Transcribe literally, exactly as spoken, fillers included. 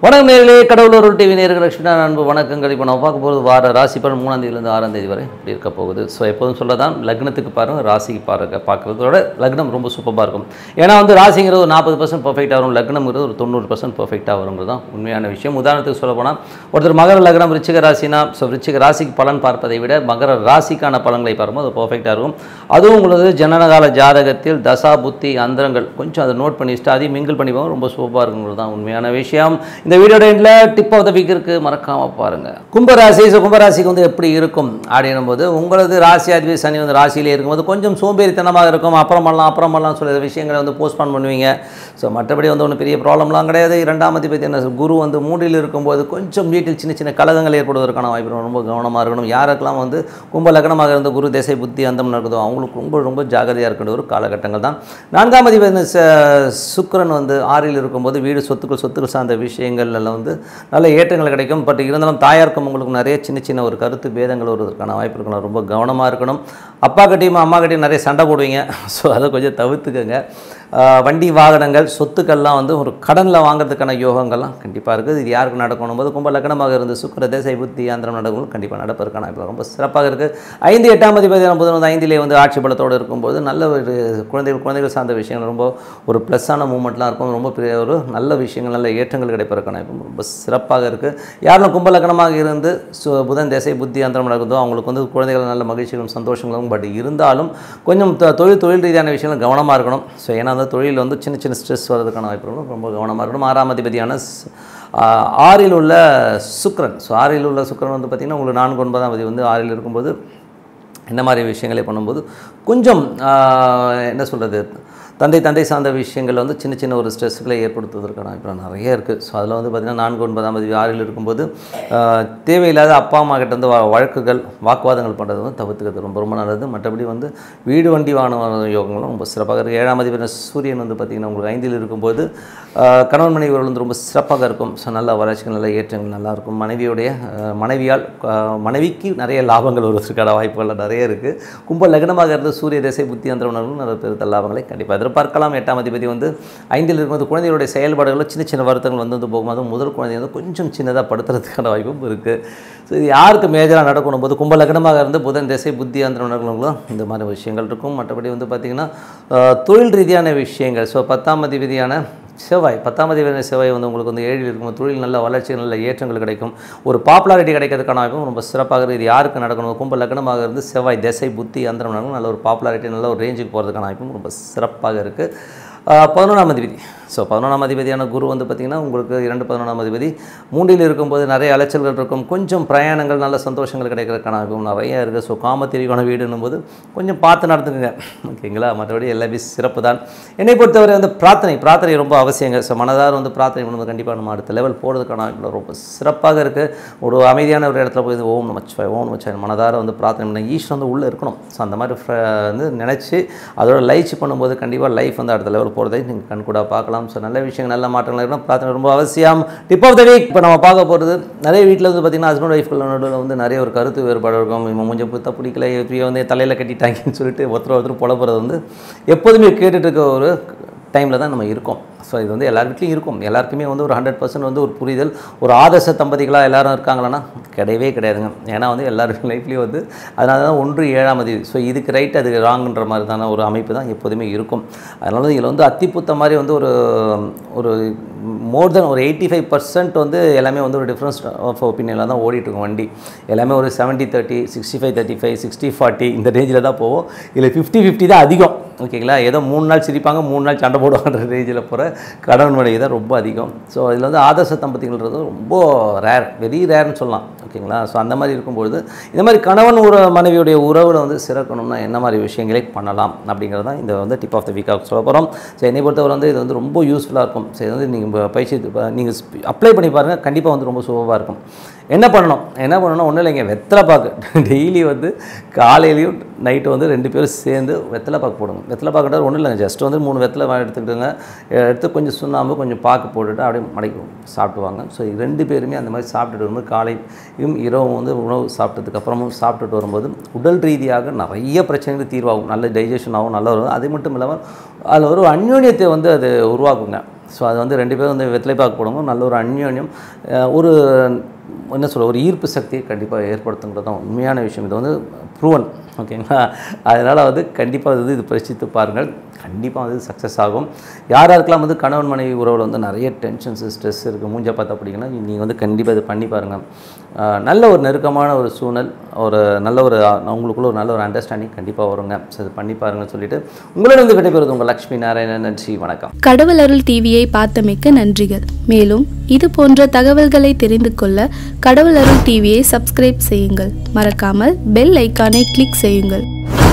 வணக்கம் நேயர்களே, கடவுள் டிவி நேயர்கள் லட்சுமி அன்பு வணக்கங்கள். இப்போ நம்ம பார்க்க போகிறது வார ராசி பலன் மூணாம் தேதியிலேருந்து ஆறாம் தேதி வரை இப்படி இருக்க போகுது. ஸோ எப்போதும் சொல்லதான் லக்னத்துக்கு பாருங்கள், ராசிக்கு பாருங்க. பார்க்குறதோட லக்னம் ரொம்ப சூப்பராக இருக்கும். ஏன்னா வந்து ராசிங்கிறது ஒரு நாற்பது பர்சன்ட் பர்ஃபெக்டாக வரும், லக்னம்ங்கிறது ஒரு தொண்ணூறு பர்சன்ட் பர்ஃபெக்டாக வருங்கிறது தான் உண்மையான விஷயம். உதாரணத்துக்கு சொல்ல போனால் ஒருத்தர் மகர லக்னம் ரிச்சிக ராசினா, ஸோ ரிச்சிக ராசிக்கு பலன் பார்ப்பதை விட மகர ராசிக்கான பலன்களை பார்க்கும்போது அது பர்ஃபெக்டாக இருக்கும். அதுவும் உங்களது ஜனனகால ஜாதகத்தில் தசா புத்தி அந்தரங்கள் கொஞ்சம் அதை நோட் பண்ணி வச்சுட்டு அதையும் மிங்கிள் பண்ணி போக ரொம்ப சூப்பராக இருக்குங்கிறது தான் உண்மையான விஷயம். இந்த வீடியோட எண்டில் டிப் ஆஃப் த வீக் இருக்குது, மறக்காமல் பாருங்கள். கும்பராசி, ஸோ கும்பராசிக்கு வந்து எப்படி இருக்கும் அப்படின்னும் போது உங்களது ராசி அதிபதி சனி வந்து ராசியிலே இருக்கும்போது கொஞ்சம் சோம்பேறித்தனமாக இருக்கும். அப்புறம் பண்ணலாம் அப்புறம் பண்ணலாம் சொல்கிற விஷயங்களை வந்து போஸ்ட்பான் பண்ணுவீங்க. ஸோ மற்றபடி வந்து ஒன்றும் பெரிய ப்ராப்ளம்லாம் கிடையாது. இரண்டாம் அதிபதி என்ன குரு வந்து மூன்றில் இருக்கும்போது கொஞ்சம் வீட்டில் சின்ன சின்ன கலகங்கள் ஏற்படுவதற்கான வாய்ப்பு ரொம்ப கவனமாக இருக்கணும். யாருக்கெல்லாம் வந்து கும்ப லக்னமாக இருந்த குரு திசை புத்தி அந்தம் நடக்குதோ அவங்களுக்கு ரொம்ப ரொம்ப ஜாகிரதையாக இருக்கின்ற ஒரு காலகட்டங்கள் தான். நான்காம் அதிபதி சுக்கிரன் வந்து ஆறில் இருக்கும்போது வீடு சொத்துக்கள் சொத்துக்கள் சார்ந்த விஷயங்கள் எல்லாம் வந்து நல்ல ஏற்றங்கள் கிடைக்கும். பட் இருந்தாலும் தாயாருக்கும் உங்களுக்கு நிறைய சின்ன சின்ன ஒரு கருத்து பேதங்கள் வருவதற்கான வாய்ப்பு இருக்கணும். ரொம்ப கவனமாக இருக்கணும். அப்பா கிட்டையும் அம்மா கிட்டையும் நிறைய சண்டை போடுவீங்க. ஸோ அதை கொஞ்சம் தவிர்த்துக்கங்க. வண்டி வாகனங்கள் சொத்துக்கள்லாம் வந்து ஒரு கடனில் வாங்கிறதுக்கான யோகங்கள்லாம் கண்டிப்பாக இருக்குது. இது யாருக்கு நடக்கணும் போது கும்ப லக்னமாக இருந்து சுக்கிர தேசை புத்தி ஆந்திரம் நடக்கும் கண்டிப்பாக நடப்பதற்கான இப்போ ரொம்ப சிறப்பாக இருக்குது. ஐந்து எட்டாம் அதிபதி புதன் வந்து ஐந்திலே வந்து ஆட்சி பலத்தோடு இருக்கும்போது நல்ல ஒரு குழந்தைகள் குழந்தைகள் சார்ந்த விஷயங்கள் ரொம்ப ஒரு ப்ளஸ்ஸான மூமெண்ட்லாம் இருக்கும். ரொம்ப பெரிய ஒரு நல்ல விஷயங்கள் நல்ல ஏற்றங்கள் கிடைப்பதற்கான இப்போ ரொம்ப சிறப்பாக இருக்குது. யாரும் கும்ப லக்னமாக இருந்து புதன் தேசை புத்தி ஆந்திரம் நடக்குதோ அவங்களுக்கு வந்து குழந்தைகள் நல்ல மகிழ்ச்சிகளும் சந்தோஷங்களும். பட் இருந்தாலும் கொஞ்சம் தொழில் தொழில் ரீதியான விஷயங்கள் கவனமாக இருக்கணும். ஸோ ஏன்னா அந்த தொழிலில் வந்து சின்ன சின்ன ஸ்ட்ரெஸ் வர்றதுக்கான வாய்ப்புகளும் ரொம்ப கவனமாக இருக்கணும். ஆறாம் அதிபதியான ஆறில் உள்ள சுக்கிரன், ஸோ ஆறில் உள்ள சுக்கிரன் வந்து பார்த்திங்கன்னா உங்களுக்கு நான்கு ஒன்பதாம் அதிபதி வந்து ஆறில் இருக்கும்போது இந்த மாதிரி விஷயங்களை பண்ணும்போது கொஞ்சம் என்ன சொல்கிறது தந்தை தந்தை சார்ந்த விஷயங்கள் வந்து சின்ன சின்ன ஒரு ஸ்ட்ரெஸ்களை ஏற்படுத்துவதற்கான இப்போ நிறைய இருக்குது. ஸோ அதில் வந்து பார்த்திங்கன்னா நான்கு ஒன்பதாம் தேதி ஆறில் இருக்கும்போது தேவையில்லாத அப்பா அம்மா கிட்ட வந்து வழக்குகள் வாக்குவாதங்கள் பண்ணுறது வந்து தவிர்த்துக்கிறது ரொம்ப ரொம்ப நல்லது. மற்றபடி வந்து வீடு வண்டி வாகன யோகங்களும் ரொம்ப சிறப்பாக இருக்குது. ஏழாம் அதிபதி சூரியன் வந்து பார்த்திங்கன்னா உங்களுக்கு ஐந்தில் இருக்கும்போது கணவன் மனைவிகள் வந்து ரொம்ப சிறப்பாக இருக்கும். ஸோ நல்ல வளர்ச்சிகள் நல்ல ஏற்றங்கள் நல்லாயிருக்கும். மனைவியுடைய மனைவியால் மனைவிக்கு நிறைய லாபங்கள் வருவதற்கான வாய்ப்புகள் நிறைய இருக்குது. கும்ப லக்னமாக இருந்து சூரிய திசை புத்தி அந்தரவர்களும் நல்ல பெருத்த லாபங்களை கண்டிப்பாக பார்க்கலாம். எட்டாம் அதிபதி வந்து ஐந்தில் இருக்கும்போது குழந்தைகளுடைய செயல்பாடுகளில் சின்ன சின்ன வருத்தங்கள் வந்து வந்து போகும்போது முதல் குழந்தை வந்து கொஞ்சம் சின்னதாக படுத்துறதுக்கான வாய்ப்பும் இருக்குது. ஸோ இது யாருக்கு மேஜராக நடக்கணும் போது கும்ப லக்னமாக இருந்து புதன் திசை புத்தி ஆந்திரங்களும் இந்த மாதிரி விஷயங்கள் இருக்கும். மற்றபடி வந்து பார்த்திங்கன்னா தொழில் ரீதியான விஷயங்கள். ஸோ பத்தாம் அதிபதியான செவ்வாய் பத்தாம் அதிபதியான செவ்வாய் வந்து உங்களுக்கு வந்து ஏழில் இருக்கும்போது தொழில் நல்ல வளர்ச்சி நல்ல ஏற்றங்கள் கிடைக்கும். ஒரு பாப்புலாரிட்டி கிடைக்கிறதுக்கான வாய்ப்பும் ரொம்ப சிறப்பாக இருக்குது. இது யாருக்கு நடக்கணும் கும்ப லக்னமாக இருந்து செவ்வாய் திசை புத்தி அந்தரம் நடக்கும். நல்ல ஒரு பாப்புலாரிட்டி நல்ல ஒரு ரேஞ்சுக்கு போகிறதுக்கான வாய்ப்பும் ரொம்ப சிறப்பாக இருக்குது. பதினொன்றாம் அதிபதி, ஸோ பதினொன்றாம் அதிபதியான குரு வந்து பார்த்திங்கன்னா உங்களுக்கு இரண்டு பதினொன்றாம் அதிபதி மூன்றில் இருக்கும்போது நிறைய அலைச்சல்கள் இருக்கும். கொஞ்சம் பிரயாணங்கள் நல்ல சந்தோஷங்கள் கிடைக்கிறதுக்கான வாய்ப்பும் நிறைய இருக்குது. ஸோ காமத்திரிக்கான வீடுன்னும் போது கொஞ்சம் பார்த்து நடந்துக்குங்க, ஓகேங்களா? மற்றபடி எல்லாமே சிறப்பு தான். என்னை பொறுத்தவரை வந்து பிரார்த்தனை பிரார்த்தனை ரொம்ப அவசியங்க. ஸோ மனதார வந்து பிரார்த்தனை பண்ணும்போது கண்டிப்பாக நம்ம அடுத்த லெவல் போகிறதுக்கான வாய்ப்பு ரொம்ப சிறப்பாக இருக்குது. ஒரு அமைதியான ஒரு இடத்துல போய் ஓம் நமச்சிவாய் ஓம் நமச்சிவாய் மனதார வந்து பிரார்த்தனை பண்ண ஈஸ்வரன் வந்து உள்ளே இருக்கணும். ஸோ அந்த மாதிரி வந்து நினச்சி அதோட லைஃப் பண்ணும்போது கண்டிப்பாக லைஃப் வந்து அடுத்த லெவல் போகிறதை நீங்கள் கண் கூட பார்க்கலாம். ஸோ நல்ல விஷயங்கள் நல்ல மாற்றங்கள் இருக்கணும். பிரார்த்தனை ரொம்ப அவசியம். டிப் ஆஃப் த வீக் இப்போ நம்ம பார்க்க போகிறது நிறைய வீட்டில் வந்து பார்த்திங்கன்னா ஹஸ்பண்ட் ஒய்ஃப்கள் நடுவில் வந்து நிறைய ஒரு கருத்து வேறுபாடு இருக்கும். இவன் கொஞ்சம் புத்த பிடிக்கல இப்படியே வந்து தலையில் கட்டிட்டாங்கன்னு சொல்லிட்டு ஒருத்தர் ஒருத்தர் புலப்புறது வந்து எப்போதுமே கேட்டுட்டு இருக்க ஒரு டைமில் தான் நம்ம இருக்கோம். ஸோ இது வந்து எல்லார் வீட்லையும் இருக்கும். எல்லாருக்குமே வந்து ஒரு ஹண்ட்ரட் பர்சன்ட் வந்து ஒரு புரிதல் ஒரு ஆதர்ச தம்பதிகளாக எல்லோரும் இருக்காங்களன்னா கிடையவே கிடையாதுங்க. ஏன்னா வந்து எல்லாருக்கும் லைஃப்லேயும் வந்து அதனால தான் ஒன்று ஏழாம் அதிபதி. ஸோ இதுக்கு ரைட் அதுக்கு ராங்குன்ற மாதிரி தானே ஒரு அமைப்பு தான் எப்போதுமே இருக்கும். அதனால இதில் வந்து அத்திப்புத்த மாதிரி வந்து ஒரு ஒரு மோர் தென் ஒரு எயிட்டி ஃபைவ் பர்சன்ட் வந்து எல்லாமே வந்து ஒரு டிஃப்ரென்ஸ் ஆஃப் ஒப்பீனியனில் தான் ஓடிட்டுருக்கும் வண்டி. எல்லாமே ஒரு seventy thirty sixty five thirty five sixty forty இந்த ரேஞ்சில் தான் போவோம். இதில் ஃபிஃப்டி ஃபிஃப்டி தான் அதிகம், ஓகேங்களா? ஏதோ மூணு நாள் சிரிப்பாங்க மூணு நாள் சண்டை போடுவாங்கன்ற ரேஞ்சில் போகிற கணவன் மனைவி தான் ரொம்ப அதிகம். ஸோ இதில் வந்து ஆதர்ச தம்பதிகள்ன்றது ரொம்ப ரேர், வெரி ரேர்னு சொல்லலாம், ஓகேங்களா? ஸோ அந்த மாதிரி இருக்கும்பொழுது இந்த மாதிரி கணவன் உற மனைவியுடைய உறவில் வந்து சிறக்கணும்னா என்ன மாதிரி விஷயங்களை பண்ணலாம் அப்படிங்கிறது தான் இந்த வந்து டிப் ஆஃப் த வீக்காக சொல்ல போகிறோம். ஸோ என்னை பொறுத்தவரை வந்து இது வந்து ரொம்ப யூஸ்ஃபுல்லாக இருக்கும். ஸோ இது வந்து நீங்கள் பயிற்சி நீங்கள் அப்ளை பண்ணி பாருங்கள், கண்டிப்பாக வந்து ரொம்ப சூப்பராக இருக்கும். என்ன பண்ணணும் என்ன பண்ணணும் ஒன்றும் இல்லைங்க, வெத்தலை பாக்கு டெய்லி வந்து காலையிலையும் நைட்டு வந்து ரெண்டு பேரும் சேர்ந்து வெத்தலை பாக்கு போடுங்க. வெத்தலை பாக்குறது ஒன்றும் இல்லைங்க, ஜஸ்ட் வந்து மூணு வெத்தலை எடுத்துக்கிட்டுங்க, எடுத்து கொஞ்சம் சுண்ணாம்பு கொஞ்சம் பாக்கு போட்டுட்டு அப்படியே மடக்கி சாப்பிடுவாங்க. ஸோ ரெண்டு பேருமே அந்த மாதிரி சாப்பிட்டுட்டு வரும்போது காலையும் இரவும் வந்து உணவு சாப்பிட்டதுக்கு அப்புறமும் சாப்பிட்டுட்டு வரும்போது உடல் ரீதியாக நிறைய பிரச்சனைகள் தீர்வாகும், நல்ல டைஜஷன் ஆகும், நல்லா வரும். அது மட்டும் இல்லாமல் அதில் ஒரு அந்யோன்யத்தை வந்து அது உருவாக்குங்க. ஸோ அது வந்து ரெண்டு பேரும் வந்து வெத்தலை பாக்கு போடும்போது நல்ல ஒரு அந்யோன்யம், ஒரு என்ன சொல்ல ஒரு ஈர்ப்பு சக்தியை கண்டிப்பாக ஏற்படுத்துங்கிறது தான் உண்மையான விஷயம். இது வந்து ப்ரூவன், ஓகேங்களா? அதனால் வந்து கண்டிப்பாக இது இது பரிசித்து பாருங்கள், கண்டிப்பாக வந்து சக்ஸஸ் ஆகும். யார் யாருக்கெல்லாம் வந்து கணவன் மனைவி உறவில் வந்து நிறைய டென்ஷன்ஸு ஸ்ட்ரெஸ் இருக்குது, மூஞ்ச பார்த்தா அப்படிங்கன்னா நீங்கள் வந்து கண்டிப்பாக இது பண்ணி பாருங்கள். நல்ல ஒரு நெருக்கமான ஒரு சூழல், ஒரு நல்ல ஒரு அவங்களுக்குள்ள ஒரு நல்ல ஒரு அண்டர்ஸ்டாண்டிங் கண்டிப்பாக வருங்க. ஸோ இது பண்ணி பாருங்கன்னு சொல்லிட்டு உங்களிடம் வந்து விடைபெறுவது உங்கள் லக்ஷ்மி நாராயணன். நன்றி, வணக்கம். கடவுள் அருள் டிவியை பார்த்தமைக்கு நன்றிகள். மேலும் இது போன்ற தகவல்களை தெரிந்து கொள்ள கடவுள் அருள் டிவியை சப்ஸ்கிரைப் செய்யுங்கள். மறக்காமல் பெல் ஐக்கானை கிளிக் செய்யுங்கள்.